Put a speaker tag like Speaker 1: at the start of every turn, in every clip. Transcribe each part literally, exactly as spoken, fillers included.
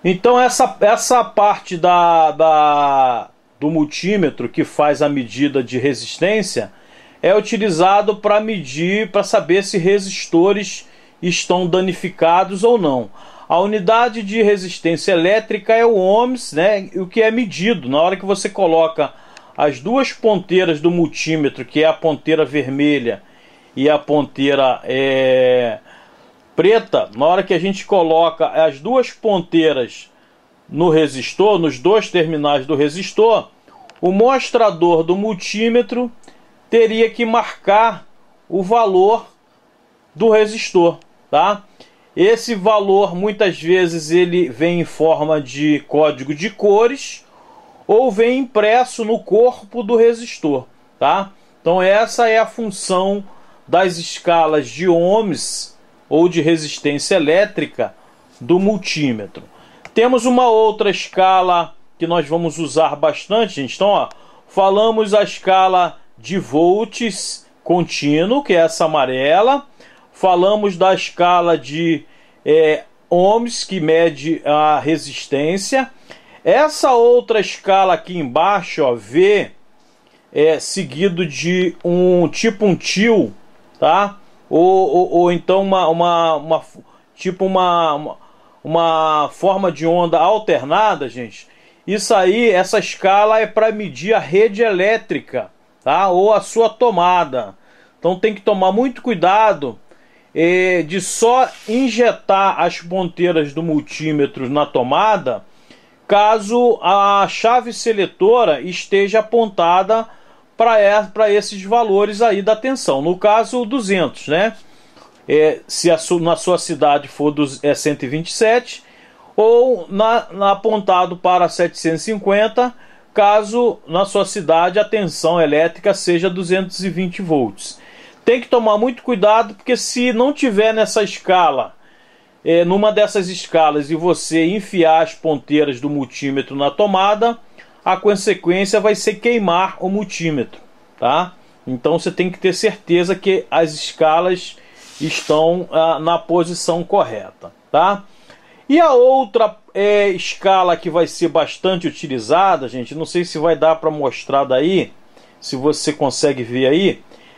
Speaker 1: Então essa, essa parte da, da, do multímetro que faz a medida de resistência é utilizado para medir, para saber se resistores estão danificados ou não. A unidade de resistência elétrica é o ohms, né? O que é medido na hora que você coloca as duas ponteiras do multímetro, que é a ponteira vermelha e a ponteira é, preta. Na hora que a gente coloca as duas ponteiras no resistor, nos dois terminais do resistor, o mostrador do multímetro teria que marcar o valor do resistor, tá? Esse valor muitas vezes ele vem em forma de código de cores ou vem impresso no corpo do resistor, tá? Então essa é a função das escalas de ohms ou de resistência elétrica do multímetro. Temos uma outra escala que nós vamos usar bastante, gente. Então, ó, falamos a escala de volts contínuo, que é essa amarela. Falamos da escala de é, ohms, que mede a resistência. Essa outra escala aqui embaixo, ó, V, é seguido de um tipo um til, tá? Ou, ou, ou então uma, uma, uma tipo uma, uma, uma forma de onda alternada, gente. Isso aí, essa escala é para medir a rede elétrica, tá? Ou a sua tomada. Então tem que tomar muito cuidado é, de só injetar as ponteiras do multímetro na tomada caso a chave seletora esteja apontada para esses valores aí da tensão. No caso, duzentos, né? É, se a su, na sua cidade for dos, é cento e vinte e sete, ou na, na, apontado para setecentos e cinquenta, caso na sua cidade a tensão elétrica seja duzentos e vinte volts. Tem que tomar muito cuidado, porque se não tiver nessa escala, é, numa dessas escalas, e você enfiar as ponteiras do multímetro na tomada, a consequência vai ser queimar o multímetro, tá? Então você tem que ter certeza que as escalas estão ah, na posição correta, tá? E a outra é, escala que vai ser bastante utilizada, gente, não sei se vai dar para mostrar daí, se você consegue ver aí,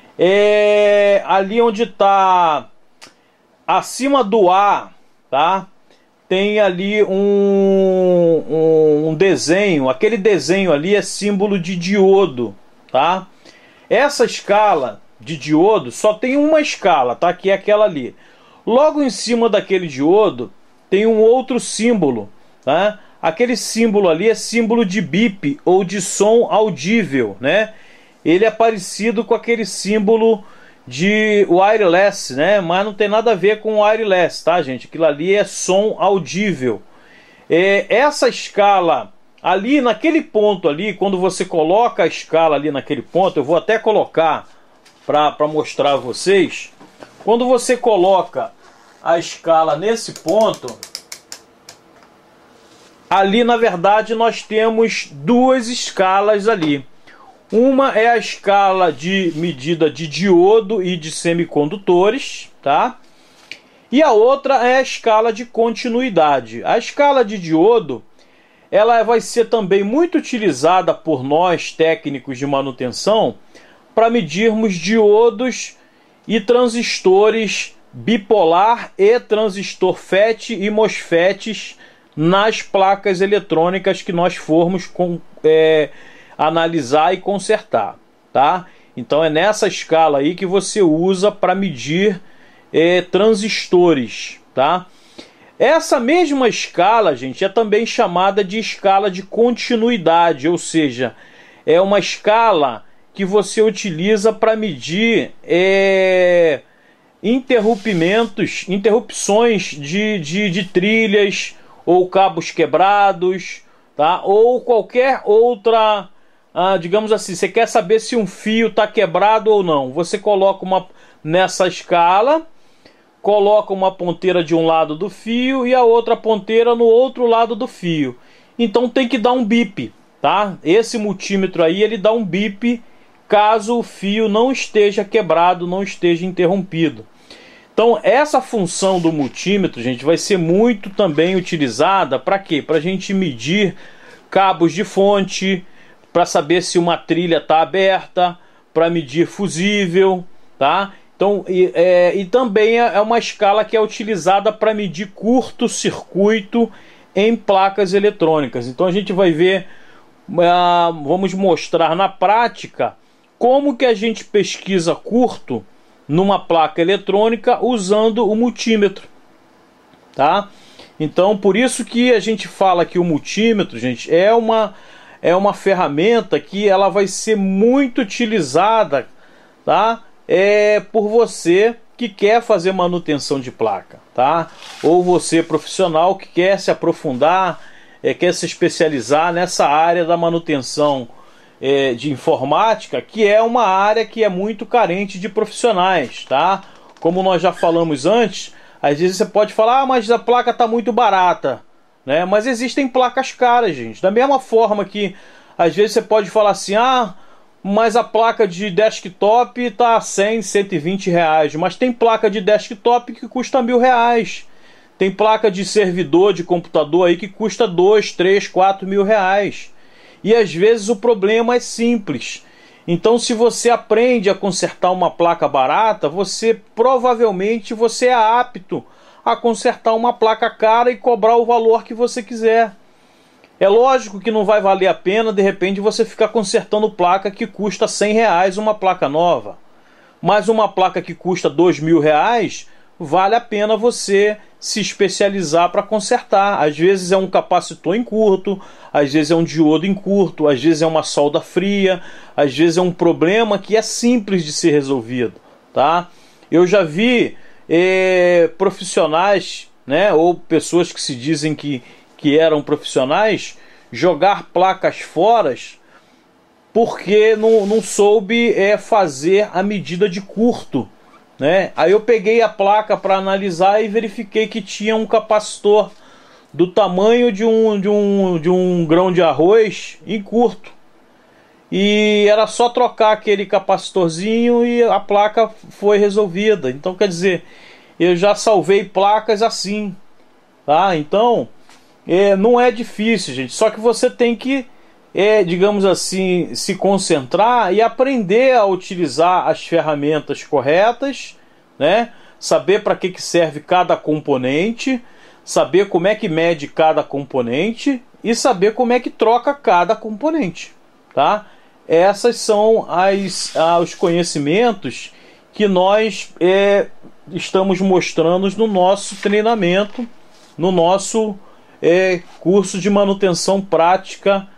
Speaker 1: é ali onde está acima do A, tá? Tem ali um, um, um desenho, aquele desenho ali é símbolo de diodo, tá? Essa escala de diodo só tem uma escala, tá? Que é aquela ali. Logo em cima daquele diodo tem um outro símbolo, tá? Aquele símbolo ali é símbolo de bip ou de som audível, né? Ele é parecido com aquele símbolo de wireless, né? Mas não tem nada a ver com wireless, tá, gente? Aquilo ali é som audível. É, essa escala ali naquele ponto ali, quando você coloca a escala ali naquele ponto, eu vou até colocar para mostrar a vocês. Quando você coloca a escala nesse ponto, ali na verdade nós temos duas escalas ali. Uma é a escala de medida de diodo e de semicondutores, tá? E a outra é a escala de continuidade. A escala de diodo, ela vai ser também muito utilizada por nós técnicos de manutenção para medirmos diodos e transistores bipolar e transistor FET e MOSFETs nas placas eletrônicas que nós formos com é, analisar e consertar, tá? Então é nessa escala aí que você usa para medir é, transistores, tá? Essa mesma escala, gente, é também chamada de escala de continuidade, ou seja, é uma escala que você utiliza para medir é, interrompimentos, interrupções de, de, de trilhas ou cabos quebrados, tá? Ou qualquer outra Ah, digamos assim, você quer saber se um fio está quebrado ou não. Você coloca uma nessa escala, coloca uma ponteira de um lado do fio e a outra ponteira no outro lado do fio. Então tem que dar um bip, tá? Esse multímetro aí, ele dá um bip caso o fio não esteja quebrado, não esteja interrompido. Então essa função do multímetro, gente, vai ser muito também utilizada para quê? Para a gente medir cabos de fonte, para saber se uma trilha está aberta, para medir fusível, tá? Então, e, é, e também é uma escala que é utilizada para medir curto-circuito em placas eletrônicas. Então a gente vai ver, uh, vamos mostrar na prática como que a gente pesquisa curto numa placa eletrônica usando o multímetro, tá? Então, por isso que a gente fala que o multímetro, gente, é uma, é uma ferramenta que ela vai ser muito utilizada, tá? É por você que quer fazer manutenção de placa, tá? Ou você profissional que quer se aprofundar, é, quer se especializar nessa área da manutenção é, de informática, que é uma área que é muito carente de profissionais, tá? Como nós já falamos antes, às vezes você pode falar, ah, mas a placa está muito barata, né? Mas existem placas caras, gente. Da mesma forma que às vezes você pode falar assim, ah, mas a placa de desktop está a cem, cento e vinte reais. Mas tem placa de desktop que custa mil reais. Tem placa de servidor de computador aí que custa dois, três, quatro mil reais. E às vezes o problema é simples. Então, se você aprende a consertar uma placa barata, você provavelmente você é apto a consertar uma placa cara e cobrar o valor que você quiser. É lógico que não vai valer a pena, de repente, você ficar consertando placa que custa cem reais, uma placa nova. Mas uma placa que custa dois mil reais, vale a pena você se especializar para consertar. Às vezes é um capacitor em curto, às vezes é um diodo em curto, às vezes é uma solda fria, às vezes é um problema que é simples de ser resolvido, tá? Eu já vi é, profissionais, né, ou pessoas que se dizem que que eram profissionais, jogar placas fora porque não, não soube é, fazer a medida de curto, né? Aí eu peguei a placa para analisar e verifiquei que tinha um capacitor do tamanho de um, de, um, de um grão de arroz em curto. E era só trocar aquele capacitorzinho e a placa foi resolvida. Então, quer dizer, eu já salvei placas assim, tá? Então, É, não é difícil, gente, só que você tem que, é, digamos assim, se concentrar e aprender a utilizar as ferramentas corretas, né? Saber para que, que serve cada componente, saber como é que mede cada componente e saber como é que troca cada componente, tá? Essas são as, ah, os conhecimentos que nós é, estamos mostrando no nosso treinamento, no nosso É, curso de manutenção prática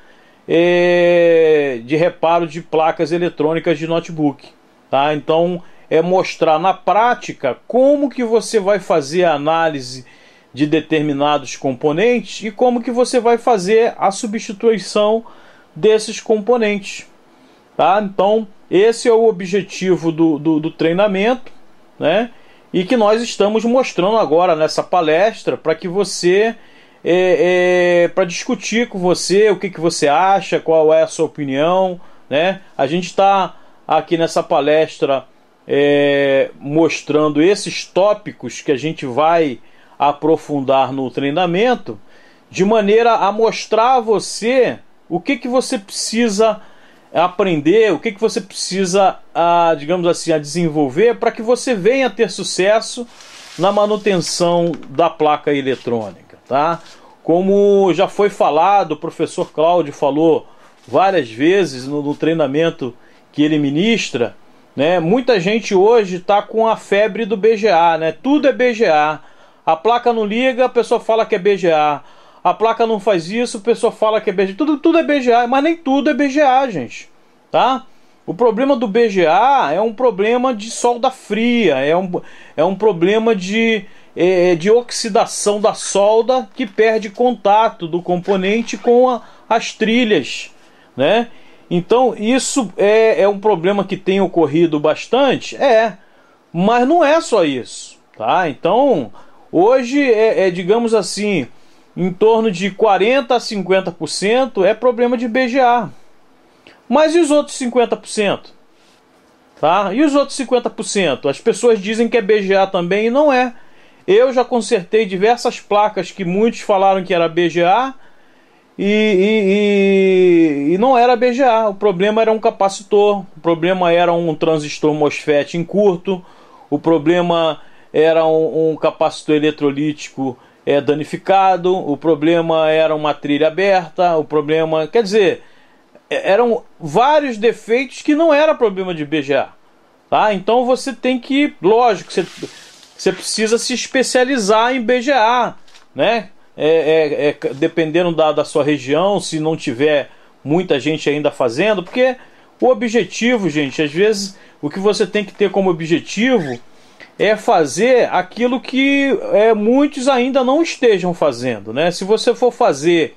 Speaker 1: é, de reparo de placas eletrônicas de notebook, tá? Então é mostrar na prática como que você vai fazer a análise de determinados componentes e como que você vai fazer a substituição desses componentes, tá? Então esse é o objetivo do, do, do treinamento, né? E que nós estamos mostrando agora nessa palestra para que você É, é, para discutir com você o que, que você acha, qual é a sua opinião, né? A gente está aqui nessa palestra é, mostrando esses tópicos que a gente vai aprofundar no treinamento, de maneira a mostrar a você o que, que você precisa aprender, o que, que você precisa, a, digamos assim, a desenvolver para que você venha ter sucesso na manutenção da placa eletrônica. Tá? Como já foi falado, o professor Cláudio falou várias vezes no, no treinamento que ele ministra, né? Muita gente hoje está com a febre do B G A, né? Tudo é B G A. A placa não liga, a pessoa fala que é B G A. A placa não faz isso, a pessoa fala que é B G A. Tudo, tudo é B G A, mas nem tudo é B G A, gente. Tá? O problema do B G A é um problema de solda fria, é um, é um problema de de oxidação da solda que perde contato do componente com a, as trilhas, né? Então isso é, é um problema que tem ocorrido bastante, é, mas não é só isso, tá? Então hoje é, é digamos assim, em torno de quarenta a cinquenta por cento é problema de B G A, mas e os outros cinquenta por cento? Tá? E os outros cinquenta por cento? As pessoas dizem que é B G A também e não é. Eu já consertei diversas placas que muitos falaram que era B G A e, e, e, e não era B G A. O problema era um capacitor, o problema era um transistor MOSFET em curto, o problema era um, um capacitor eletrolítico é, danificado, o problema era uma trilha aberta, o problema... Quer dizer, eram vários defeitos que não era problema de B G A. Tá? Então você tem que... Lógico, você, você precisa se especializar em B G A, né? É, é, é, dependendo da, da sua região, se não tiver muita gente ainda fazendo, porque o objetivo, gente, às vezes o que você tem que ter como objetivo é fazer aquilo que é, muitos ainda não estejam fazendo, né? Se você for fazer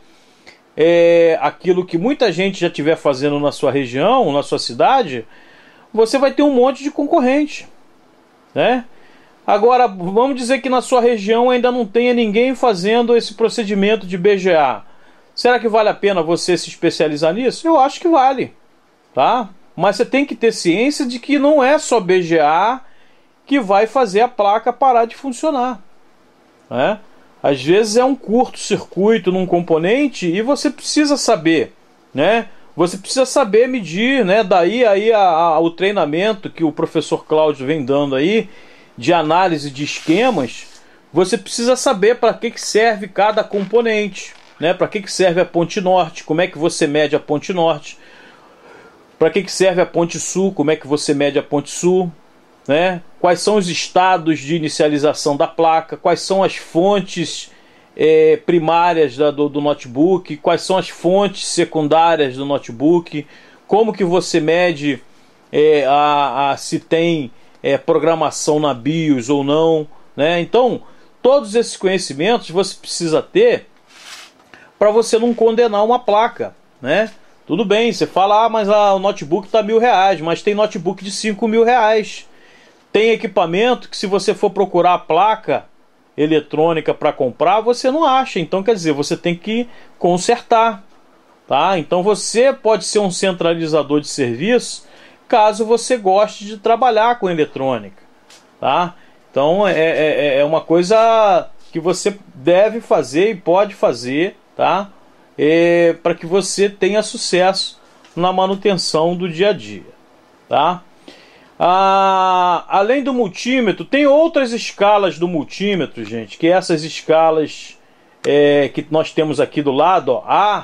Speaker 1: é, aquilo que muita gente já estiver fazendo na sua região, na sua cidade, você vai ter um monte de concorrente, né? Agora, vamos dizer que na sua região ainda não tenha ninguém fazendo esse procedimento de B G A. Será que vale a pena você se especializar nisso? Eu acho que vale, tá? Mas você tem que ter ciência de que não é só B G A que vai fazer a placa parar de funcionar, né? Às vezes é um curto-circuito num componente e você precisa saber, né? Você precisa saber medir, né? Daí aí a, a, o treinamento que o professor Cláudio vem dando aí, de análise de esquemas. Você precisa saber para que, que serve cada componente, né? Para que, que serve a ponte norte, como é que você mede a ponte norte, para que, que serve a ponte sul, como é que você mede a ponte sul, né? Quais são os estados de inicialização da placa, quais são as fontes é, primárias da, do, do notebook, quais são as fontes secundárias do notebook, como que você mede é, a, a, se tem É, programação na BIOS ou não, né? Então, todos esses conhecimentos você precisa ter para você não condenar uma placa, né? Tudo bem, você fala, ah, mas ah, o notebook está mil reais, mas tem notebook de cinco mil reais. Tem equipamento que se você for procurar a placa eletrônica para comprar, você não acha. Então, quer dizer, você tem que consertar, tá? Então, você pode ser um centralizador de serviço caso você goste de trabalhar com eletrônica, tá? Então é, é, é uma coisa que você deve fazer e pode fazer, tá? É, para que você tenha sucesso na manutenção do dia a dia, tá? Ah, além do multímetro, tem outras escalas do multímetro, gente, que essas escalas é, que nós temos aqui do lado, ó, A,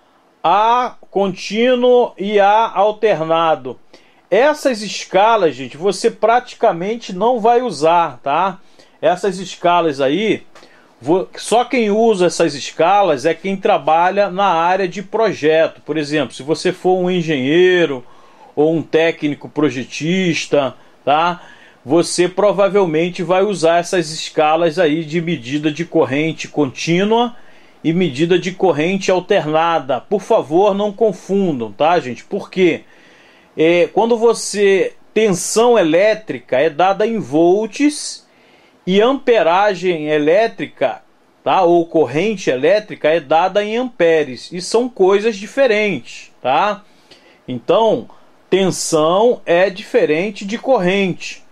Speaker 1: A contínuo e A alternado. Essas escalas, gente, você praticamente não vai usar, tá? Essas escalas aí, só quem usa essas escalas é quem trabalha na área de projeto. Por exemplo, se você for um engenheiro ou um técnico projetista, tá? Você provavelmente vai usar essas escalas aí de medida de corrente contínua e medida de corrente alternada. Por favor, não confundam, tá, gente? Por quê? É, quando você... Tensão elétrica é dada em volts e amperagem elétrica, tá? Ou corrente elétrica é dada em amperes. E são coisas diferentes, tá? Então, tensão é diferente de corrente.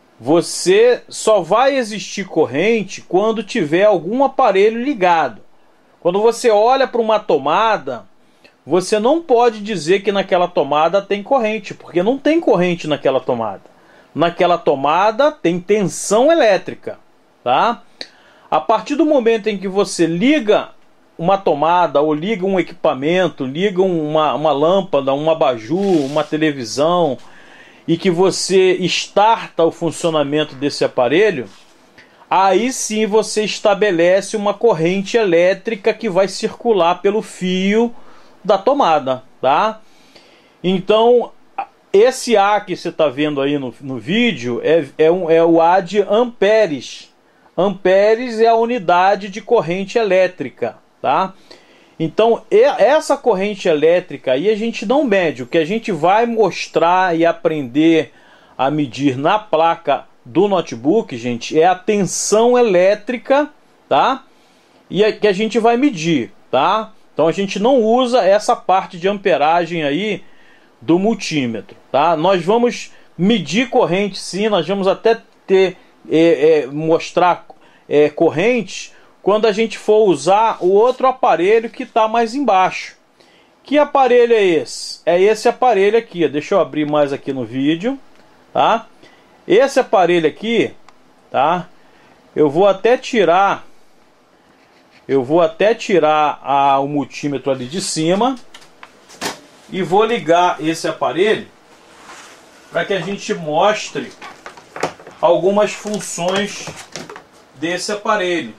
Speaker 1: Você só vai existir corrente quando tiver algum aparelho ligado. Quando você olha para uma tomada, você não pode dizer que naquela tomada tem corrente, porque não tem corrente naquela tomada. Naquela tomada tem tensão elétrica, tá? A partir do momento em que você liga uma tomada, ou liga um equipamento, liga uma, uma lâmpada, um abajur, uma televisão, e que você starta o funcionamento desse aparelho, aí sim você estabelece uma corrente elétrica que vai circular pelo fio da tomada, tá? Então, esse A que você está vendo aí no, no vídeo é, é, um, é o A de amperes. Amperes é a unidade de corrente elétrica, tá? Então, essa corrente elétrica aí a gente não mede. O que a gente vai mostrar e aprender a medir na placa do notebook, gente, é a tensão elétrica, tá? E é que a gente vai medir, tá? Então a gente não usa essa parte de amperagem aí do multímetro, tá? Nós vamos medir corrente sim, nós vamos até ter, é, é, mostrar é, correntes quando a gente for usar o outro aparelho que está mais embaixo. Que aparelho é esse? É esse aparelho aqui, deixa eu abrir mais aqui no vídeo, tá? Esse aparelho aqui, tá? Eu vou até tirar, eu vou até tirar a, o multímetro ali de cima e vou ligar esse aparelho para que a gente mostre algumas funções desse aparelho.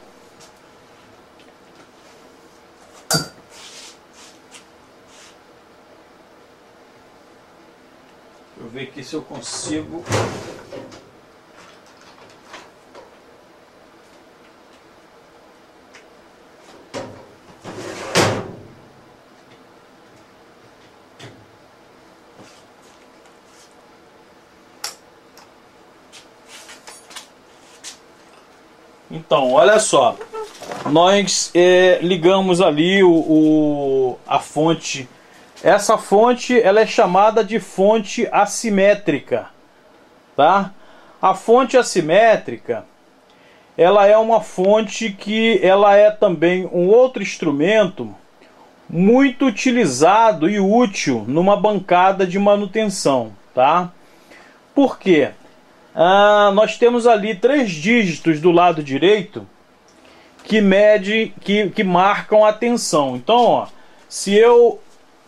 Speaker 1: Deixa eu ver aqui se eu consigo. Então, olha só, nós é, ligamos ali o, o, a fonte. Essa fonte ela é chamada de fonte assimétrica, tá? A fonte assimétrica, ela é uma fonte que ela é também um outro instrumento muito utilizado e útil numa bancada de manutenção, tá? Por quê? Ah, nós temos ali três dígitos do lado direito que mede, que, que marcam a tensão. Então, ó, se eu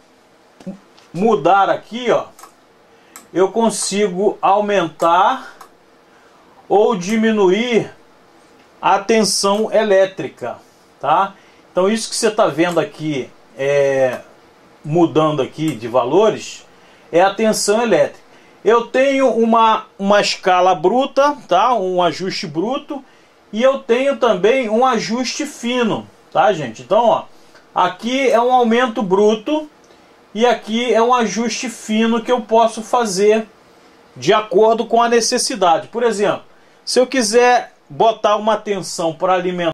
Speaker 1: mudar aqui, ó, eu consigo aumentar ou diminuir a tensão elétrica, tá? Então isso que você está vendo aqui, é, mudando aqui de valores, é a tensão elétrica. Eu tenho uma, uma escala bruta, tá? Um ajuste bruto, e eu tenho também um ajuste fino, tá, gente? Então, ó, aqui é um aumento bruto e aqui é um ajuste fino que eu posso fazer de acordo com a necessidade. Por exemplo, se eu quiser botar uma tensão para alimentar